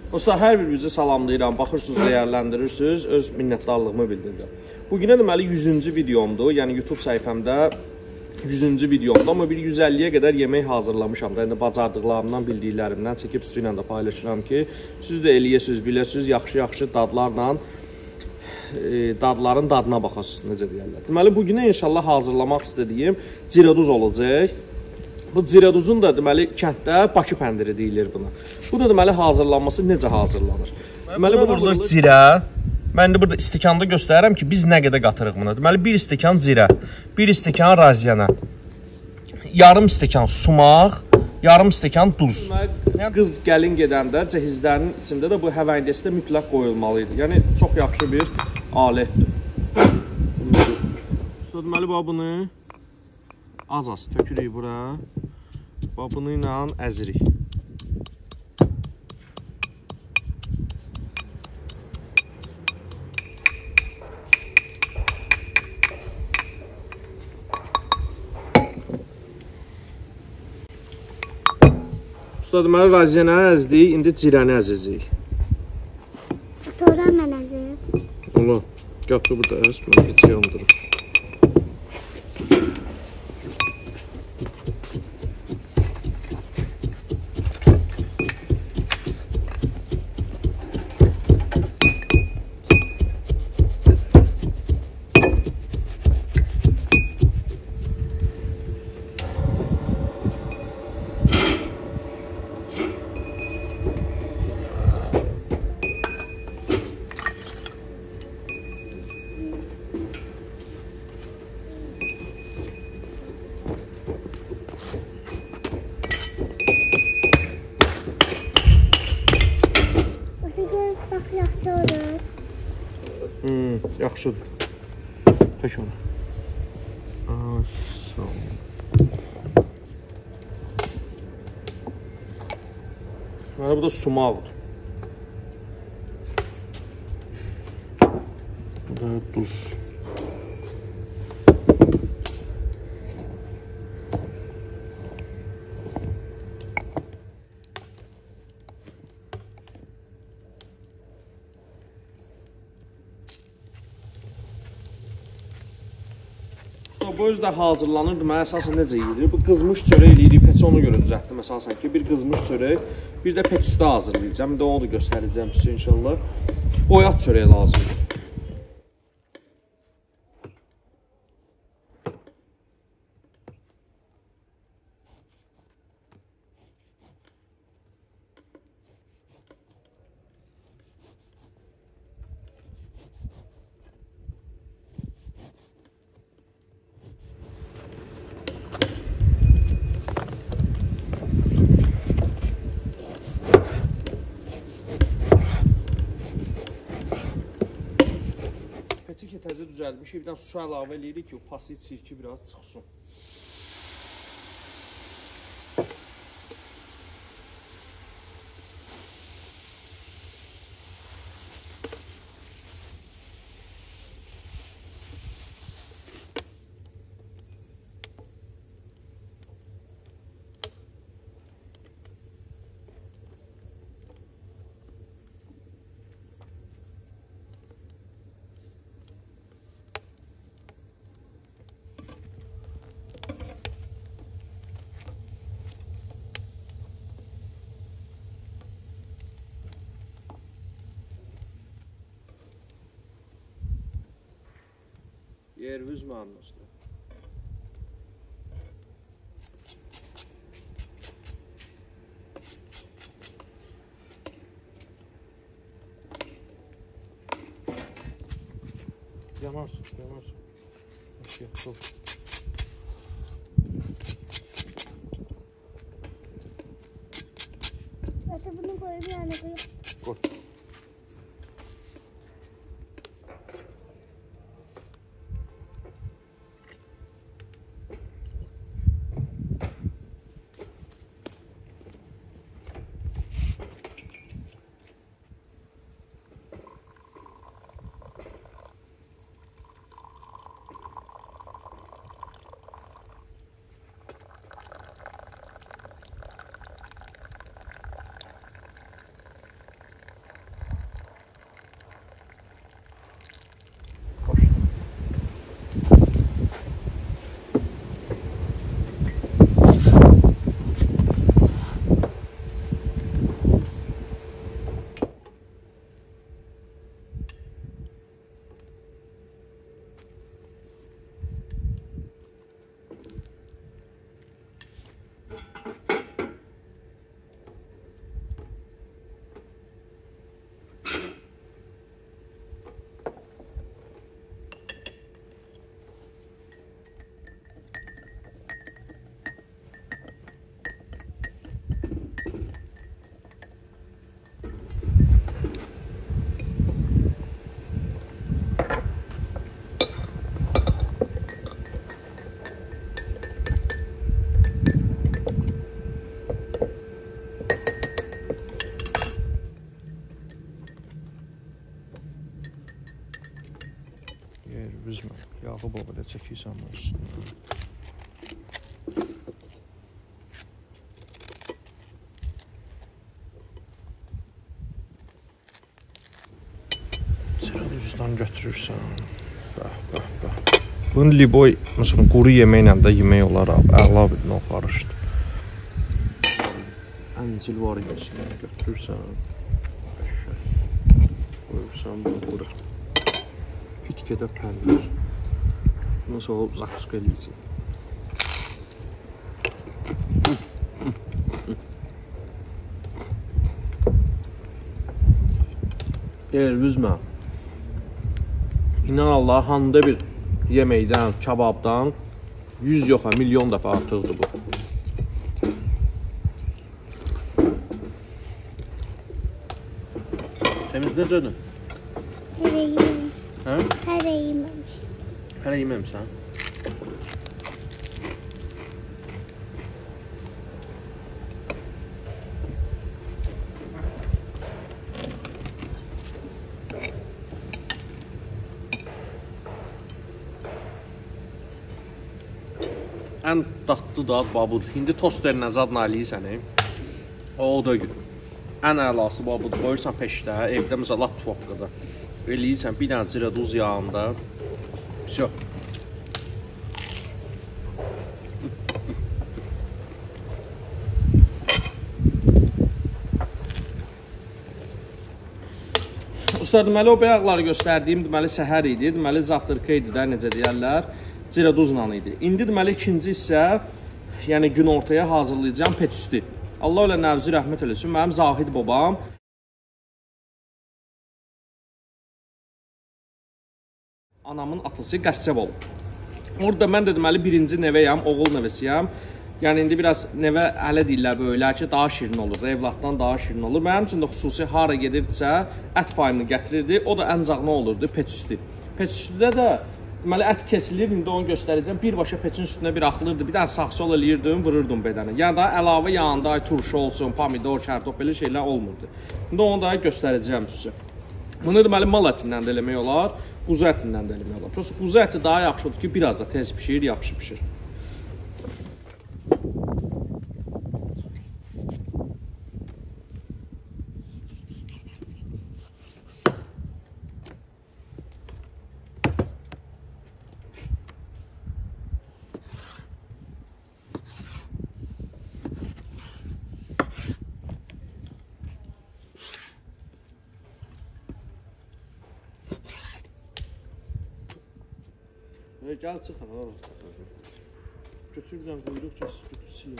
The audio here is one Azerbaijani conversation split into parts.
Dostlar, hər birinizi salamlayıram, baxırsınız, dəyərləndirirsiniz, öz minnətdarlığımı bildirirəm. Bugünə deməli 100-cü videomdur, yəni YouTube səhifəmdə 100-cü videomdur, amma bir 150-yə qədər yemək hazırlamışam da, yəni bacardıqlarımdan, bildiklərimdən çəkib sizinlə də paylaşıram ki, siz də eləyəsiniz, biləsiniz, yaxşı-yaxşı dadlarla, dadların dadına baxasınız, necə deyərlər. Deməli, bugünə inşallah hazırlamaq istədiyim ciraduz olacaq. Bu ciraduzun da deməli kənddə Bakı pəndiri deyilir buna. Bu da deməli hazırlanması necə hazırlanır? Deməli bu burada cirə. Mən də burada stəkanda göstərirəm ki, biz nə qədər qatırıq buna. Deməli 1 stəkan cirə, 1 stəkan raziyana, yarım stəkan sumaq, yarım stəkan duz. Yəni qız gəlin gedəndə cəhizlərin içində də bu həvəngdəstə mütləq qoyulmalı idi. Yəni çox yaxşı bir alətdir. Deməli bunu az tökürük bura. Bunu ilə əzirik. Usta, deməli raziyana əzdik, indi cirəni əzəcəyik. Sonra mən əzəyim. Ola, götür burada əz, mən heç yandırım. Yaxşıdır. Tək onu. Bu da sumaqdır. Bu da duz. Bu özü də hazırlanır. Deməli, əsasən necə yeyilir? Bu qızmış çörək eləyirik. Peçi ona görə düzəltdim əsasən ki, bir qızmış çörək, bir də peç üstə hazırlayacağım. Bir də onu da göstərəcəm sizə inşallah. Boyat çörək lazımdır. Peçi ki, təzə düzəlmişik, bir dənə su əlavə eləyirik ki, o pası çirki biraz çıxsın. Yerimiz mənasında. Yanarsın. Çok. Zaten bunu koyayım yani koyayım. Koy. Yağı belə çəkirsən bunun üstünə. Ziraduzdan götürürsən. Bəh. Bunu liboy, məsələn, quru yeməklə də yemək olar abi. Əla bir növ qarışdı. Əncil var içində götürürsən. Qoyursan bunu quru. İtkədə pəndir. Bundan sonra zakuska eləyəcək. Üzmə. İnan Allah, handa bir yeməkdən, kababdan 100 yox, milyon dəfə artıqdır bu. Təmiz necədir? Hələ yeməmiş. Hə? Hələ yeməmiş. Hələ yeməmişsən? Ən dadlı dad babudur. İndi tosterlə zadla eləyirsən. O da gün. Ən əlası babudur. Qoyursan peşdə, evdə məsələn lap tufaqda. Eləyirsən bir dənə ziraduz yağında. Всё. Usta, deməli o bayaqları göstərdiyim deməli səhər idi. Deməli zavtırka idi də, necə deyərlər. Ziraduzla idi. İndi deməli ikinci hissə, yəni gün ortaya hazırlayacağım petüstü. Allah ilə nəvzi rəhmət eləsin. Mənim Zahid babam anamın atası qəssab olub. Orada mən də deməli birinci nevəyəm, oğul nevəsiyəm. Yəni indi biraz nevə hələ deyirlər böylər ki, daha şirin olur, evlatdan daha şirin olur. Mənim üçün də xüsusi hara gedirdisə, ət payını gətirirdi. O da ən caq nə olurdu? Petüstü. Petüstüdə də deməli ət kesilir, indi onu göstərəcəm. Birbaşa petin üstünə bir axılırdı, bir dənə saxsol eləyirdim, vururdum bedəni. Yəni daha əlavə yanında turşu olsun, pomidor, kartof belə şeylər olmurdu. İndi onu da göstərəcəm sizə. Bunu deməli mal ətindən də eləmək olar, quzu ətindən də eləmək olar. Prosta quzu əti daha yaxşıdır ki, biraz da tez pişir, yaxşı pişir. Gəl çıxın, ha. Götür bir dənə quyruq kəsir, götür silin.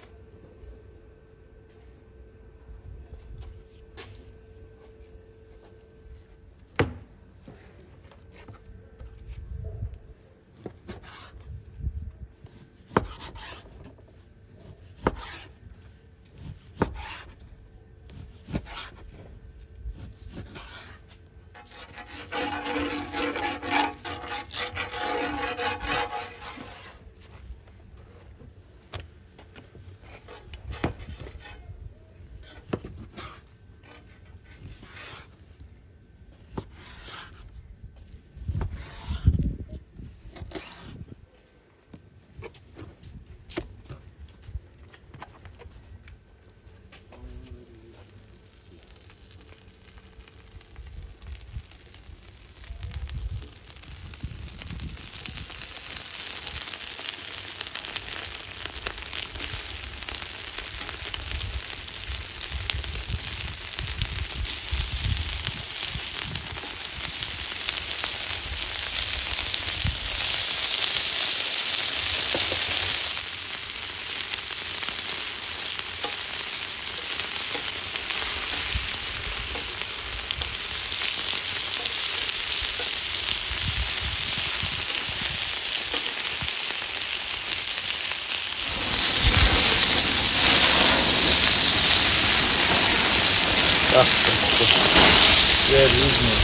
Gördünüz mü?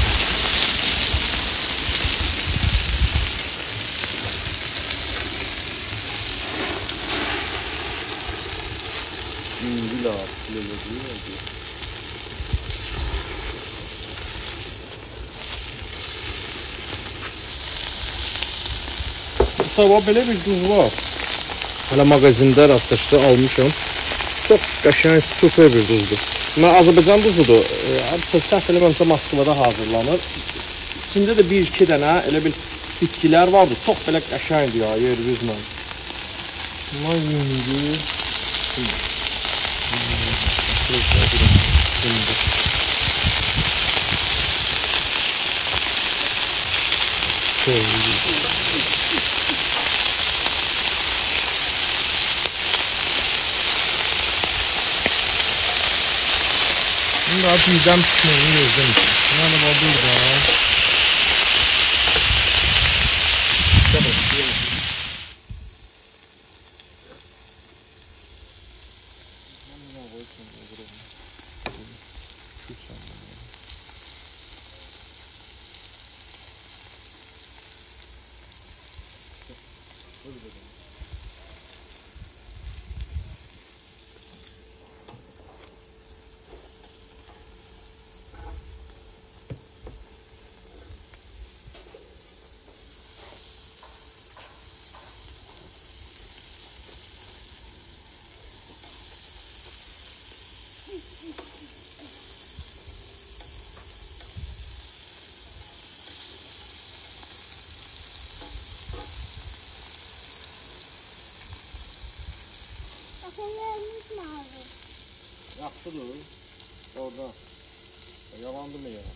İngil ağaçlı yazıyor. Sabah belə bir duz var. Hələ mağazində rastlaşdı, almışam. Çox qəşəng, super bir duzdur. Mən Azərbaycan duzudur. Səhv eləmirəmsə Moskvada hazırlanır. İçində də 1-2 dənə elə bil bitkilər vardı. Çox belə qəşəngdir ya, yervizlə. Bunlar yenidir. Şimdi adımdan pişmeni verdim. Yani bu burada. Kafelerimiz mavi. Yaxşıdır. Orada. Yalandı mı ya?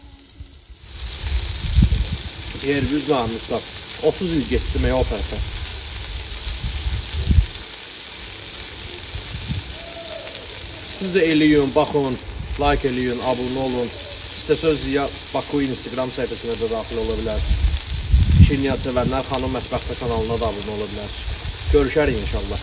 Yerviz varmışlar. 30 il geçti mi o tərəfə. Siz də eləyin, baxın, like eləyin, abunə olun. İstəsəz Ziya Baku Instagram səhifəsinə də daxil ola bilərsiniz. Şirniyyat sevənlər Xanım Mətbəxtə kanalına da abunə ola bilərsiniz. Görüşərik inşallah.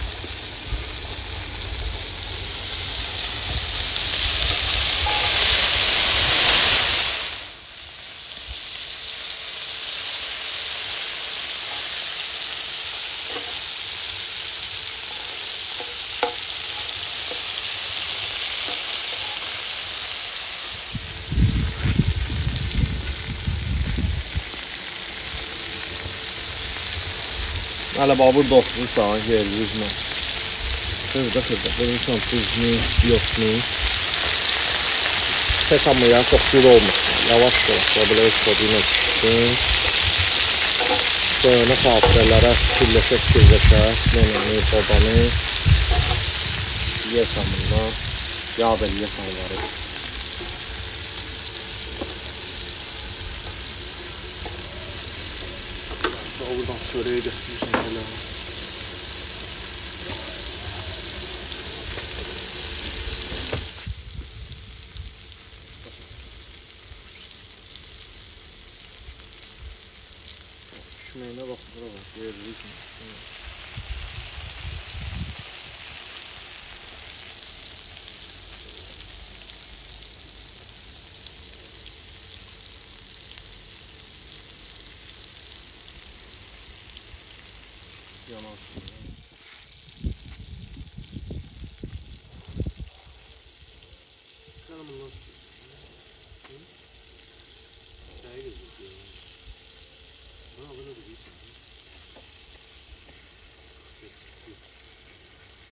Hələ burada oturursan, yerliyizmə. Xırda, bulursan tuzlu, yoxlu. Tək amma ya, çox gür olmasın. Yavaş belə öz koduyla çıxsın. Sonra xatirələrə fikirləşə, nənəni, babanı. Yiyəsən bundan, yad eləyəsən onları. Oradan çörəyə gətirirsən hələ. Pişməyinə bax, bura bax, yerliyik. Yanan.